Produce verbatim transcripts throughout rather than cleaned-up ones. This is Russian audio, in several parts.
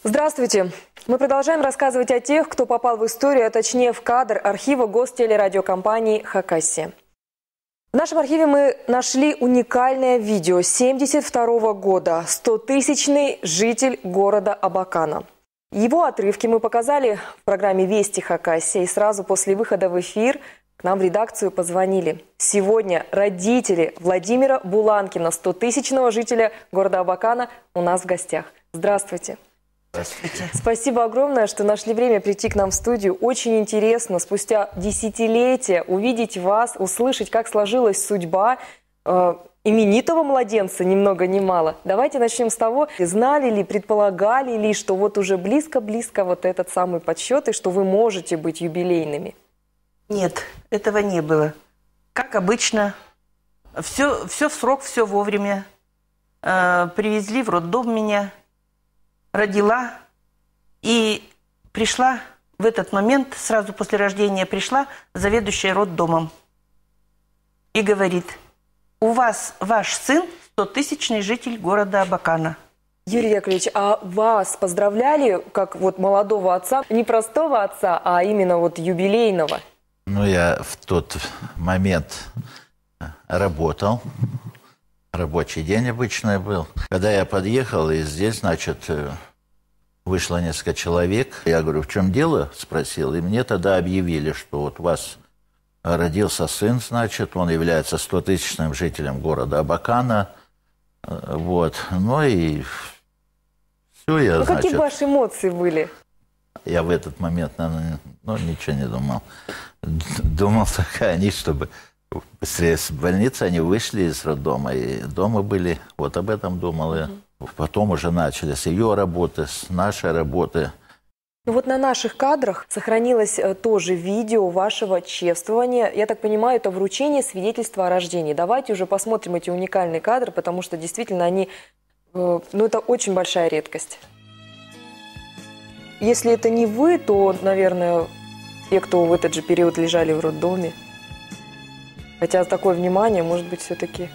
Здравствуйте! Мы продолжаем рассказывать о тех, кто попал в историю, а точнее в кадр архива гостелерадиокомпании «Хакасия». В нашем архиве мы нашли уникальное видео семьдесят второго года «Стотысячный житель города Абакана». Его отрывки мы показали в программе «Вести Хакасия», и сразу после выхода в эфир к нам в редакцию позвонили. Сегодня родители Владимира Буланкина, стотысячного жителя города Абакана, у нас в гостях. Здравствуйте! Здравствуйте. Спасибо огромное, что нашли время прийти к нам в студию. Очень интересно спустя десятилетия увидеть вас, услышать, как сложилась судьба э, именитого младенца, ни много ни мало. Давайте начнем с того, знали ли, предполагали ли, что вот уже близко-близко вот этот самый подсчет, и что вы можете быть юбилейными? Нет, этого не было. Как обычно, все, все в срок, все вовремя. Э, привезли в роддом меня. Родила и пришла в этот момент, сразу после рождения пришла заведующая роддомом и говорит: у вас ваш сын стотысячный житель города Абакана. Юрий Яковлевич, а вас поздравляли как вот молодого отца, не простого отца, а именно вот юбилейного? Ну, я в тот момент работал. Рабочий день обычный был. Когда я подъехал, и здесь, значит, вышло несколько человек. Я говорю, в чем дело? Спросил. И мне тогда объявили, что вот у вас родился сын, значит, он является стотысячным жителем города Абакана. Вот. Ну и все, я, ну, значит... какие ваши эмоции были? Я в этот момент, наверное, ну, ничего не думал. Думал только они, чтобы... Быстрее с больницы они вышли из роддома и дома были. Вот об этом думал я. Mm-hmm. Потом уже начали с ее работы, с нашей работы. Ну вот на наших кадрах сохранилось тоже видео вашего чествования. Я так понимаю, это вручение свидетельства о рождении. Давайте уже посмотрим эти уникальные кадры, потому что действительно они... Ну это очень большая редкость. Если это не вы, то, наверное, те, кто в этот же период лежали в роддоме. Хотя такое внимание, может быть, все-таки...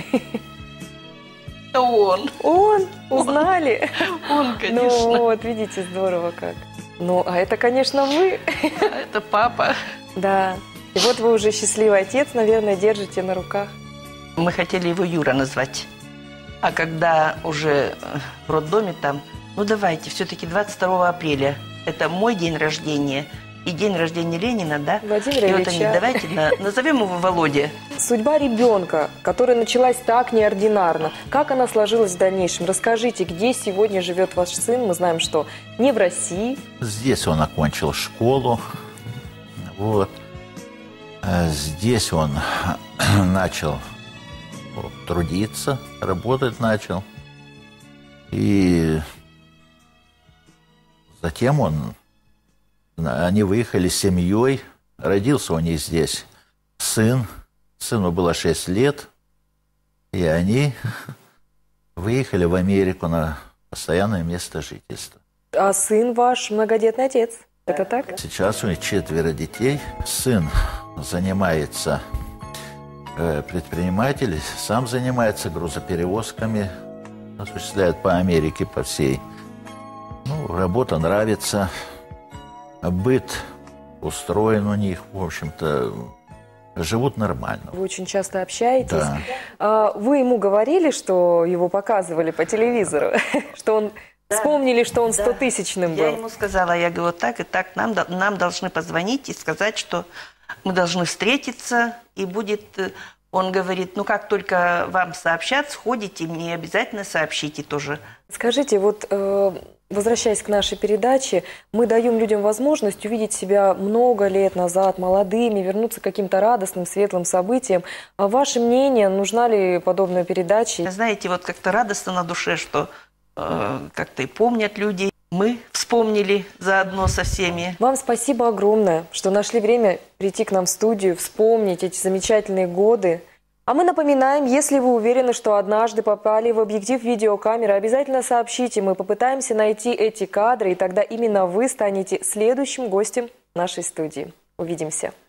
Это он. Он? Узнали? Он, конечно. Ну вот, видите, здорово как. Ну, а это, конечно, вы. А это папа. Да. И вот вы уже счастливый отец, наверное, держите на руках. Мы хотели его Юра назвать. А когда уже в роддоме там, ну давайте, все-таки двадцать второго апреля, это мой день рождения, и день рождения Ленина, да? Владимира и Ильича. вот они, давайте на, назовем его Володя. Судьба ребенка, которая началась так неординарно, как она сложилась в дальнейшем? Расскажите, где сегодня живет ваш сын? Мы знаем, что не в России. Здесь он окончил школу. Вот. Здесь он начал трудиться, работать начал. И затем он... Они выехали с семьей. Родился у них здесь сын. Сыну было шесть лет. И они выехали в Америку на постоянное место жительства. А сын ваш многодетный отец. Это так? Сейчас у них четверо детей. Сын занимается э, предпринимателем, сам занимается грузоперевозками, осуществляет по Америке, по всей. Ну, работа нравится. Быт устроен у них, в общем-то, живут нормально. Вы очень часто общаетесь. Да. Вы ему говорили, что его показывали по телевизору, что он... Да. Вспомнили, что он стотысячным был. Я ему сказала, я говорю, так и так, нам, нам должны позвонить и сказать, что мы должны встретиться, и будет... Он говорит, ну как только вам сообщат, сходите, мне обязательно сообщите тоже. Скажите, вот возвращаясь к нашей передаче, мы даем людям возможность увидеть себя много лет назад, молодыми, вернуться к каким-то радостным, светлым событиям. А ваше мнение, нужна ли подобная передача? Знаете, вот как-то радостно на душе, что э, как-то и помнят люди. Мы вспомнили заодно со всеми. Вам спасибо огромное, что нашли время прийти к нам в студию, вспомнить эти замечательные годы. А мы напоминаем, если вы уверены, что однажды попали в объектив видеокамеры, обязательно сообщите, мы попытаемся найти эти кадры, и тогда именно вы станете следующим гостем нашей студии. Увидимся.